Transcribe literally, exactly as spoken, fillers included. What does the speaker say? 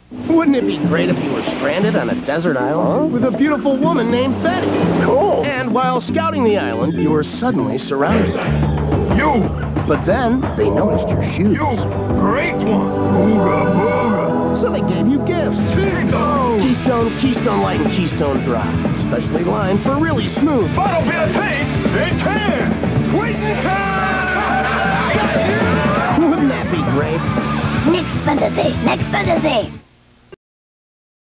Wouldn't it be great if you were stranded on a desert island huh? with a beautiful woman named Betty? Cool. And while scouting the island, you were suddenly surrounded. You! But then, they noticed your shoes. You! Great one! Booga, booga! So they gave you gifts. Keystone! Keystone, Keystone Light, and Keystone Dry. Specially lined for really smooth. Bottle beer taste in can! Waiting time! Wouldn't that be great? Next fantasy, next fantasy.